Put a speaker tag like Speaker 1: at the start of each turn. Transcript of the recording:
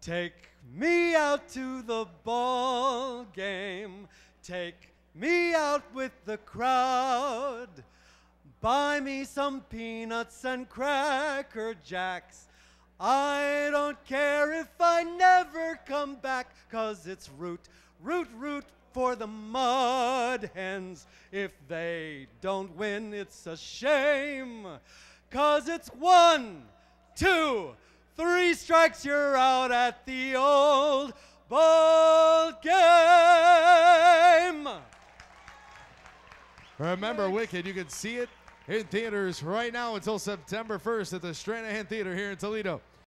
Speaker 1: Take me out to the ball game. Take me out with the crowd. Buy me some peanuts and Cracker Jacks. I don't care if I never come back, 'cause it's root, root, root for the Mud Hens. If they don't win, it's a shame, 'cause it's 1, 2, 3 strikes, you're out at the old ball game.
Speaker 2: Remember, Wicked, you can see it in theaters right now until September 1st at the Stranahan Theater here in Toledo.